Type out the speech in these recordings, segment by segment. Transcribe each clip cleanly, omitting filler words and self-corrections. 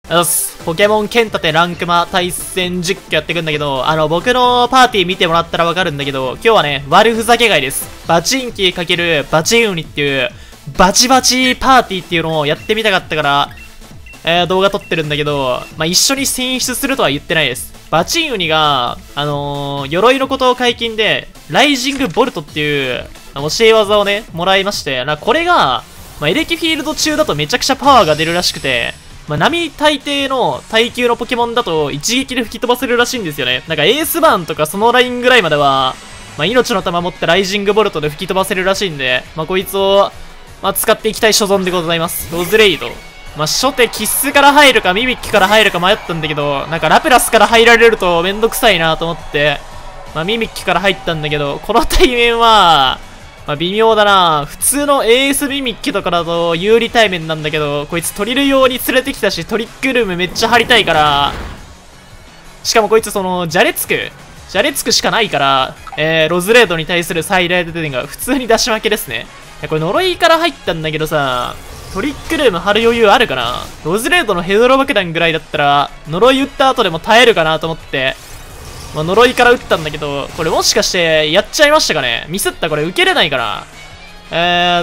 ポケモン剣立てランクマ対戦実況やってくんだけど、僕のパーティー見てもらったらわかるんだけど、今日はね、悪ふざけ会です。バチンキー×バチンウニっていう、バチバチパーティーっていうのをやってみたかったから、動画撮ってるんだけど、一緒に選出するとは言ってないです。バチンウニが、鎧のことを解禁で、ライジングボルトっていう、教え技をね、もらいまして、これが、エレキフィールド中だとめちゃくちゃパワーが出るらしくて、並大抵の耐久のポケモンだと一撃で吹き飛ばせるらしいんですよね。エースバーンとかそのラインぐらいまでは、命の玉持ってライジングボルトで吹き飛ばせるらしいんで、こいつを、使っていきたい所存でございます。ロズレイド。初手キッスから入るかミミッキから入るか迷ったんだけど、ラプラスから入られるとめんどくさいなと思って、ミミッキから入ったんだけど、この対面は、微妙だな。普通のエースミミッキとかだと有利対面なんだけど、こいつトリル用に連れてきたし、トリックルームめっちゃ張りたいから、しかもこいつじゃれつくしかないから、ロズレードに対する最大点が普通に出し負けですね。これ呪いから入ったんだけどさ、トリックルーム張る余裕あるかな。ロズレードのヘドロ爆弾ぐらいだったら、呪い打った後でも耐えるかなと思って、呪いから打ったんだけど、これもしかしてやっちゃいましたかね。ミスったこれ受けれないかな。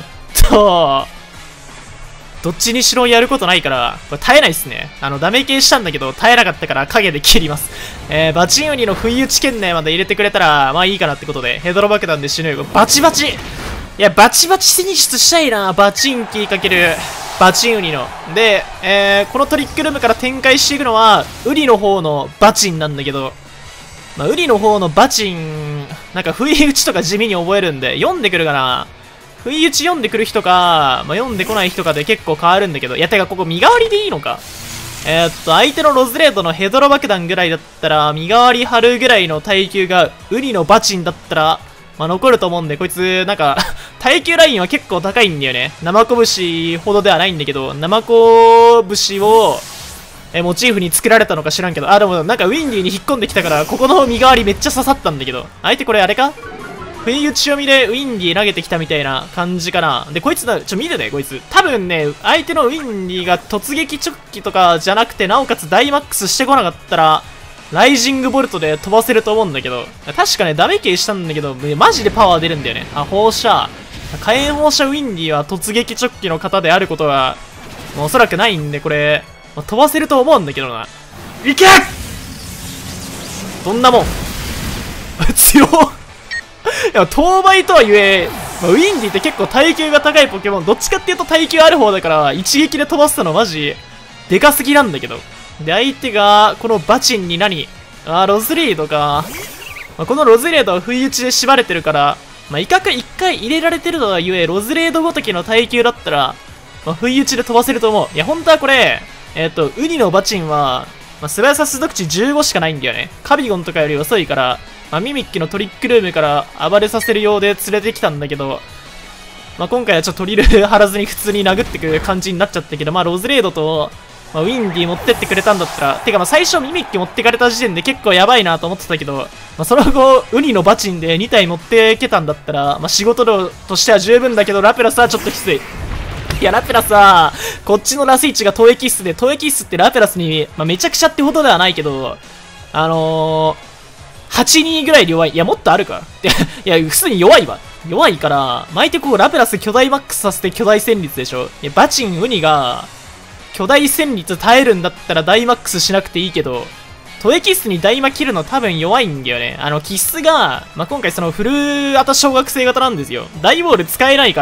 どっちにしろやることないから、これ耐えないっすね。ダメ系したんだけど、耐えなかったから影で切ります。バチンウニの不意打ち圏内まで入れてくれたら、いいかなってことで、ヘドロ爆弾で死ぬ。バチバチいや、バチバチ選出したいな。バチンキー×バチンウニの。で、このトリックルームから展開していくのは、ウニの方のバチンなんだけど、ウニの方のバチン、不意打ちとか地味に覚えるんで、読んでくるかな。不意打ち読んでくる人か、読んでこない人かで結構変わるんだけど、いや、てかここ身代わりでいいのか。相手のロズレードのヘドロ爆弾ぐらいだったら、身代わり張るぐらいの耐久が、ウニのバチンだったら、残ると思うんで、こいつ、耐久ラインは結構高いんだよね。生拳ほどではないんだけど、生拳を、モチーフに作られたのか知らんけど、でもウィンディに引っ込んできたから、ここの身代わりめっちゃ刺さったんだけど、相手これあれか不意打ち読みでウィンディ投げてきたみたいな感じかな。で、こいつ見てね、こいつ。多分ね、相手のウィンディが突撃直帰とかじゃなくて、なおかつダイマックスしてこなかったら、ライジングボルトで飛ばせると思うんだけど、確かね、ダメ系したんだけど、マジでパワー出るんだよね。放射。火炎放射ウィンディは突撃直帰の方であることは、おそらくないんで、これ、飛ばせると思うんだけどな。いけどんなもん強っいや、当倍とはいえ、ウィンディって結構耐久が高いポケモン、どっちかっていうと耐久ある方だから、一撃で飛ばしたのマジ、でかすぎなんだけど。で、相手が、このバチンにロズレードか。このロズレードは不意打ちで縛れてるから、威嚇一回入れられてるとはいえ、ロズレードごときの耐久だったら、不意打ちで飛ばせると思う。いや、本当はこれ、ウニのバチンは、素早さ出力値15しかないんだよね。カビゴンとかより遅いから、ミミッキのトリックルームから暴れさせるようで連れてきたんだけど、今回はちょっとトリル張らずに普通に殴ってくる感じになっちゃったけど、ロズレードと、ウィンディ持ってってくれたんだったら、てか最初ミミッキ持ってかれた時点で結構やばいなと思ってたけど、その後、ウニのバチンで2体持ってけたんだったら、仕事量としては十分だけど、ラプラスはちょっときつい。いや、ラプラスは、こっちのラスイチが投液室で、投液室ってラプラスに、めちゃくちゃってほどではないけど、8-2ぐらい弱い。いや、もっとあるか。いや、普通に弱いわ。弱いから、毎手ラプラス巨大マックスさせて巨大戦率でしょ。いや、バチン、ウニが、巨大戦率耐えるんだったら大マックスしなくていいけど、トエキスに大魔切るの多分弱いんだよね。キスが、今回そのフルアタ小学生型なんですよ。大ボール使えないから、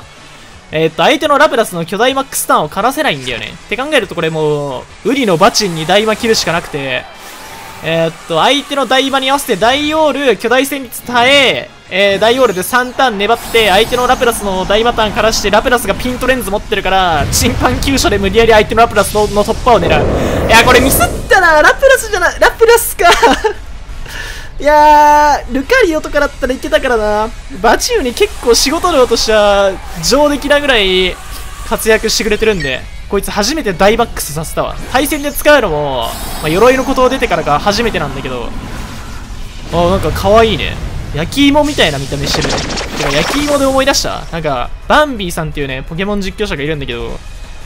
相手のラプラスの巨大マックスターンを枯らせないんだよね。って考えるとこれもう、ウリのバチンに大魔切るしかなくて、相手の大魔に合わせて大オール、巨大戦率耐え、大オールで3ターン粘って、相手のラプラスの大魔ターンからして、ラプラスがピントレンズ持ってるから、チンパン急所で無理やり相手のラプラスの突破を狙う。いや、これミスったな。ラプラスじゃない、ラプラスか。いやー、ルカリオとかだったらいけたからな。バチウに結構仕事量としては上出来なぐらい活躍してくれてるんで、こいつ初めて大マックスさせたわ。対戦で使うのも、鎧のことを出てからが初めてなんだけど、なんか可愛いね。焼き芋みたいな見た目してるね。てか焼き芋で思い出した。バンビーさんっていうね、ポケモン実況者がいるんだけど、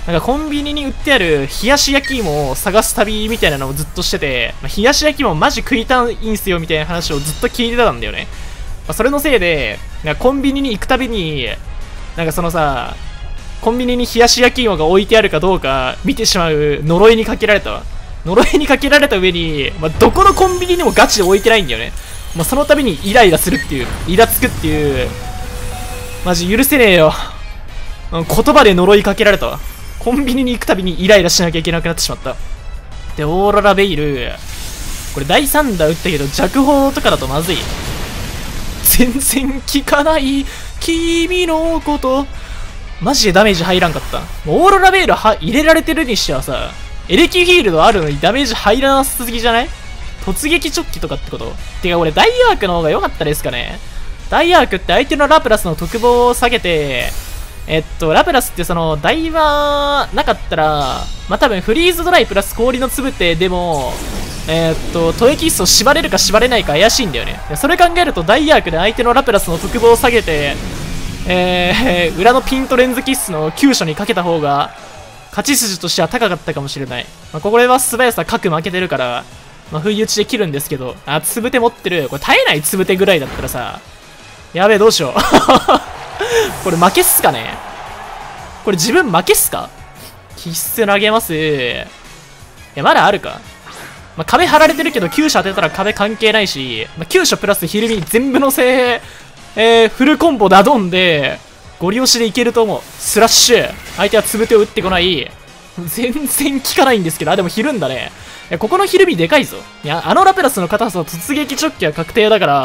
なんかコンビニに売ってある冷やし焼き芋を探す旅みたいなのをずっとしてて、冷やし焼き芋マジ食いたいんすよみたいな話をずっと聞いてたんだよね。それのせいで、なんかコンビニに行くたびに、なんかそのさ、コンビニに冷やし焼き芋が置いてあるかどうか見てしまう呪いにかけられたわ。呪いにかけられた上に、どこのコンビニにもガチで置いてないんだよね。その度にイライラするっていう、イラつくっていう、マジ許せねえよ。言葉で呪いかけられたわ。コンビニに行くたびにイライラしなきゃいけなくなってしまった。で、オーロラベイル。これ第3打打ったけど弱砲とかだとまずい。全然効かない。君のこと。マジでダメージ入らんかった。オーロラベイル入れられてるにしてはさ、エレキフィールドあるのにダメージ入らなさすぎじゃない？突撃チョッキとかってこと？てか俺ダイアークの方が良かったですかね。ダイアークって相手のラプラスの特防を下げて、ラプラスってその、ダイワーなかったら、多分フリーズドライプラス氷の粒ってでも、トエキスを縛れるか縛れないか怪しいんだよね。それ考えるとダイアークで相手のラプラスの特防を下げて、裏のピンとレンズキッスの急所にかけた方が、勝ち筋としては高かったかもしれない。これは素早さ各負けてるから、不意打ちで切るんですけど、つぶて持ってる。これ耐えないつぶてぐらいだったらさ、やべえどうしよう。これ負けっすかね？これ自分負けっすか？必須投げます。まだあるか。壁張られてるけど、急所当てたら壁関係ないし、急所プラスヒルミ全部のせフルコンボダドンで、ゴリ押しでいけると思う。スラッシュ。相手はつぶてを打ってこない。全然効かないんですけど、でもひるんだね。ここのヒルミでかいぞ。あのラプラスの硬さの突撃チョッキは確定だから、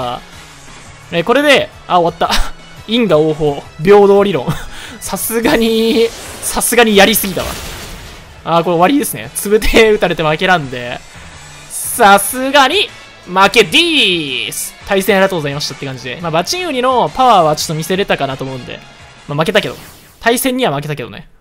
これで、終わった。因果応報。平等理論。さすがにやりすぎたわ。これ終わりですね。つぶて打たれて負けなんで、さすがに、負けでーす。対戦ありがとうございましたって感じで。バチンウニのパワーはちょっと見せれたかなと思うんで。負けたけど。対戦には負けたけどね。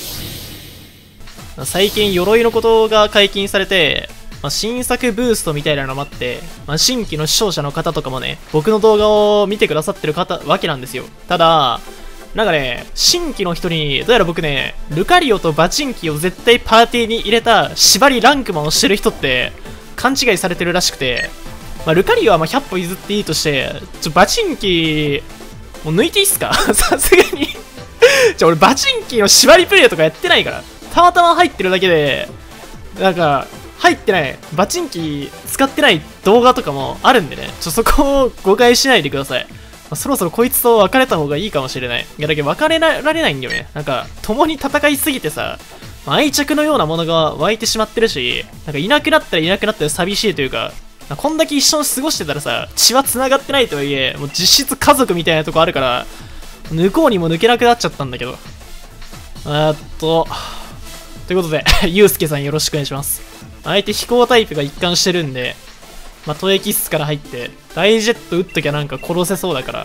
最近、鎧のことが解禁されて、新作ブーストみたいなのもあって、新規の視聴者の方とかもね、僕の動画を見てくださってるわけなんですよ。ただ、なんかね、新規の人に、どうやら僕ね、ルカリオとバチンキを絶対パーティーに入れた縛りランクマンをしてる人って、勘違いされてるらしくて、ルカリオは100歩譲っていいとして、バチンキもう抜いていいっすか？さすがに俺バチンキの縛りプレイとかやってないから、たまたま入ってるだけで、なんか、入ってない、バチンキ使ってない動画とかもあるんでね、そこを誤解しないでください。そろそろこいつと別れた方がいいかもしれない。いや、だけど別れられないんだよね。なんか、共に戦いすぎてさ、愛着のようなものが湧いてしまってるし、なんかいなくなったらいなくなったら寂しいというか、こんだけ一緒に過ごしてたらさ、血は繋がってないとはいえ、もう実質家族みたいなとこあるから、抜こうにも抜けなくなっちゃったんだけど。ということで、ゆうすけさんよろしくお願いします。相手飛行タイプが一貫してるんで、トエキスから入って、大ジェット撃っときゃなんか殺せそうだから、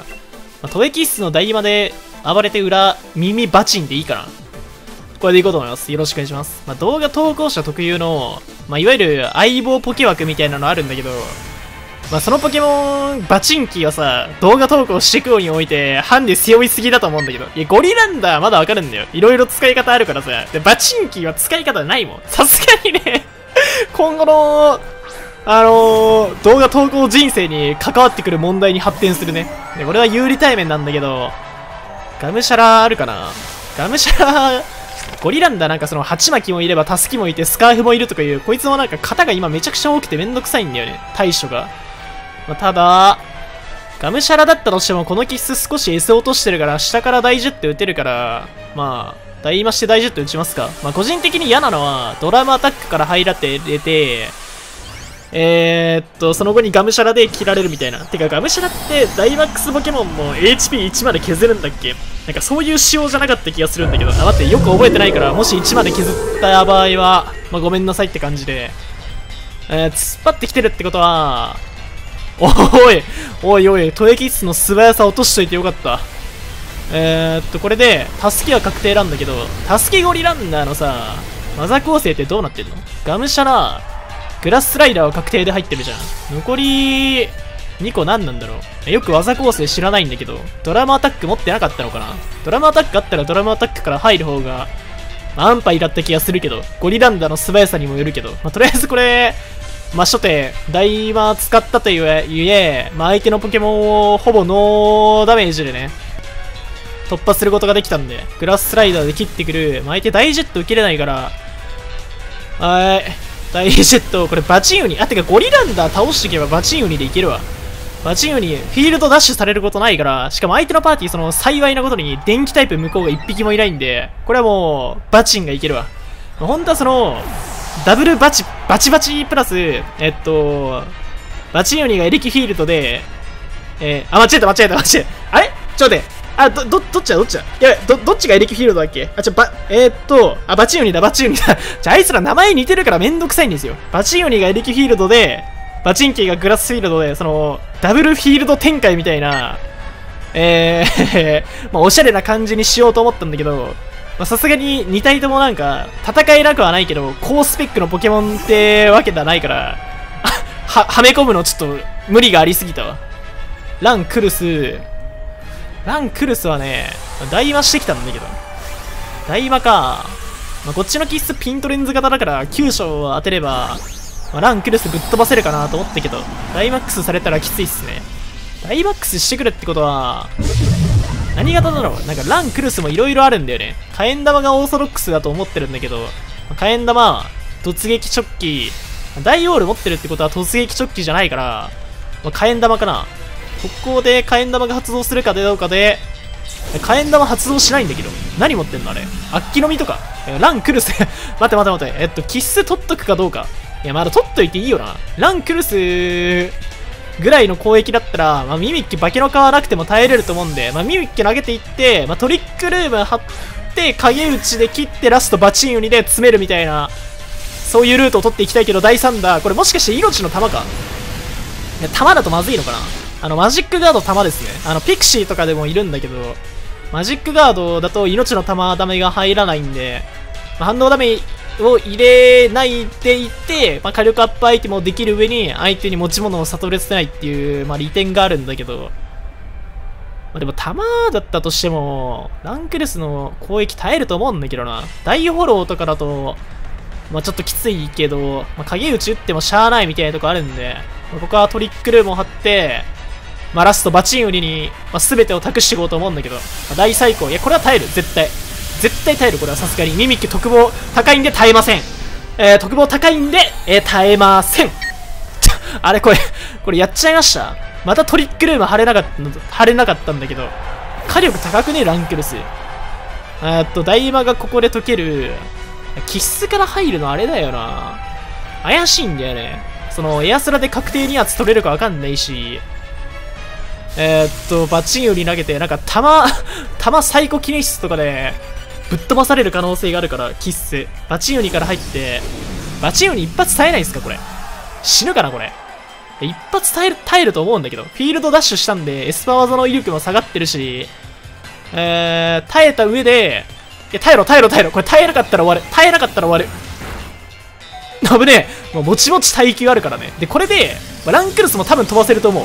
トエキスの台まで暴れて裏、耳バチンでいいかな。これでいこうと思います。よろしくお願いします。動画投稿者特有の、いわゆる相棒ポケ枠みたいなのあるんだけど、そのポケモン、バチンキーはさ、動画投稿していくようにおいて、ハンデ背負いすぎだと思うんだけど、いや、ゴリランダーまだわかるんだよ。いろいろ使い方あるからさ、で、バチンキーは使い方ないもん。さすがにね、今後の、動画投稿人生に関わってくる問題に発展するね。で、俺は有利対面なんだけど、ガムシャラあるかな？ガムシャラ、ゴリランダなんかその鉢巻きもいればタスキもいてスカーフもいるとかいう、こいつもなんか型が今めちゃくちゃ多くてめんどくさいんだよね。対処が。ただ、ガムシャラだったとしてもこのキス少し S 落としてるから下から大ジェット打てるから、大増して大ジェット打ちますか。個人的に嫌なのはドラムアタックから入らて出て、その後にガムシャラで切られるみたいな。てかガムシャラってダイマックスポケモンも HP1 まで削るんだっけ？なんかそういう仕様じゃなかった気がするんだけど。待って、よく覚えてないから、もし1まで削った場合は、ごめんなさいって感じで。突っ張ってきてるってことは、おい、トエキスの素早さ落としといてよかった。これで、タスキは確定なんだけど、タスキゴリランダーのさ、技構成ってどうなってんの？ガムシャラ、グラススライダーは確定で入ってるじゃん。残り2個何なんだろう。よく技構成知らないんだけど、ドラムアタック持ってなかったのかな。ドラムアタックあったらドラムアタックから入る方が安牌だった気がするけど、ゴリランダの素早さにもよるけど、とりあえずこれ、初手、大魔使ったとゆえ、相手のポケモンをほぼノーダメージでね、突破することができたんで、グラススライダーで切ってくる、相手大ジェット受けれないから、大ジェット、これバチンウニ、てかゴリランダー倒していけばバチンウニでいけるわ。バチンウニ、フィールドダッシュされることないから、しかも相手のパーティー、幸いなことに電気タイプ向こうが1匹もいないんで、これはもう、バチンがいけるわ。本当はダブルバチバチプラス、バチンウニがエレキフィールドで、間違えた。あれちょっと待って。どっちだやべ、どっちがエレキフィールドだっけバチンウニだ。あいつら名前似てるからめんどくさいんですよ。バチンウニがエレキフィールドで、バチンキーがグラスフィールドで、ダブルフィールド展開みたいな、おしゃれな感じにしようと思ったんだけど、さすがに2体ともなんか、戦えなくはないけど、高スペックのポケモンってわけではないから、はめ込むのちょっと無理がありすぎたわ。ランクルスはね、大魔してきたんだけど。大魔か。こっちのキッスピントレンズ型だから、急所を当てれば、ランクルスぶっ飛ばせるかなと思ったけど、ダイマックスされたらきついっすね。ダイマックスしてくるってことは、何型だろう、なんかランクルスも色々あるんだよね。火炎玉がオーソドックスだと思ってるんだけど、火炎玉、突撃チョッキ、ダイオール持ってるってことは突撃チョッキじゃないから、火炎玉かな。ここで火炎玉が発動するかどうかで、火炎玉発動しないんだけど。何持ってんのあれ。アッキの実とか。ランクルス待って。キッス取っとくかどうか。いや、まだ取っといていいよな。ランクルスぐらいの攻撃だったら、ミミッキ化けの皮なくても耐えれると思うんで、ミミッキ投げていって、トリックルーム張って、影打ちで切ってラストバチンウニで詰めるみたいな、そういうルートを取っていきたいけど、第3打、これもしかして命の玉か。いや、玉だとまずいのかな。マジックガード玉ですね。ピクシーとかでもいるんだけど、マジックガードだと命の玉ダメが入らないんで、反応ダメを入れないでいて、火力アップアイテムをできる上に相手に持ち物を悟れてないっていう、利点があるんだけど、でも弾だったとしても、ランクルスの攻撃耐えると思うんだけどな。大フォローとかだと、ちょっときついけど、影打ち打ってもしゃーないみたいなとこあるんで、ここはトリックルームを張って、ラストバチンウリに、全てを託していこうと思うんだけど、大最高。いや、これは耐える。絶対耐える。これはさすがに。ミミッキ特防高いんで耐えません。特防高いんで、耐えません。あれこれやっちゃいました。またトリックルーム貼れなかったんだけど、火力高くね、ランクルス。大魔がここで解ける。キッスから入るのあれだよな。怪しいんだよね。エアスラで確定2発取れるかわかんないし、バチンウリ投げて、なんか弾サイコキネシスとかで、ぶっ飛ばされる可能性があるから、キッス。バチンウリから入って、バチンウリ一発耐えないんすかこれ。死ぬかなこれ。一発耐えると思うんだけど、フィールドダッシュしたんで、エスパー技の威力も下がってるし、耐えた上で、いや、耐えろ。これ耐えなかったら終わる。危ねえ。もちもち耐久あるからね。で、これで、ランクルスも多分飛ばせると思う。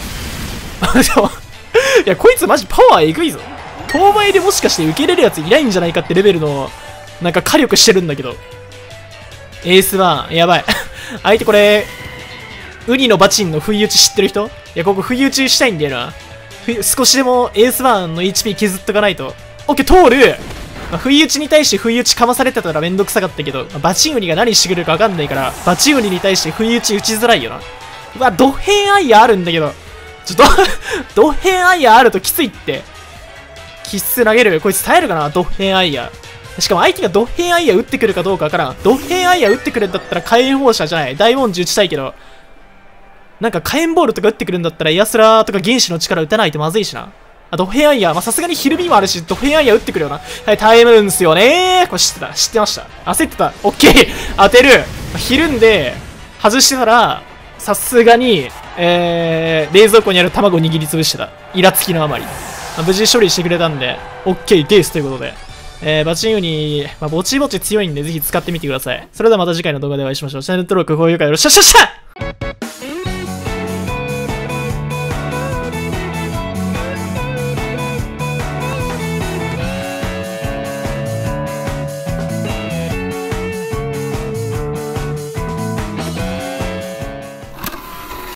いや、こいつマジパワーえぐいぞ。遠前でもしかして受けれるやついないんじゃないかってレベルの、なんか火力してるんだけど。エースバーン、やばい。相手これ、ウニのバチンの不意打ち知ってる人？いや、ここ不意打ちしたいんだよな。少しでもエースバーンの HP 削っとかないと。オッケー、通る！不意打ちに対して不意打ちかまされてたらめんどくさかったけど、バチンウニが何してくるかわかんないから、バチンウニに対して不意打ち打ちづらいよな。うわ、ドヘンアイヤーあるんだけど。ドヘンアイヤーあるときついって。キッス投げる。こいつ耐えるかなドヘンアイヤー。しかも相手がドヘンアイヤー打ってくるかどうかわからん。ドヘンアイヤー打ってくるんだったら火炎放射じゃない。大文字打ちたいけど。なんか火炎ボールとか打ってくるんだったらエアスラーとか原子の力打たないとまずいしな。ドヘンアイヤー。さすがにヒルビーもあるし、ドヘンアイヤー打ってくるよな。はい、耐えるんすよねー。これ知ってました。焦ってた。オッケー当てる。ひるんで、外してたら、さすがに、冷蔵庫にある卵握りつぶしてた。イラつきのあまり。無事処理してくれたんで、OK ですということで。バチンウニ、ぼちぼち強いんで、ぜひ使ってみてください。それではまた次回の動画でお会いしましょう。チャンネル登録、高評価よろしくお願いします。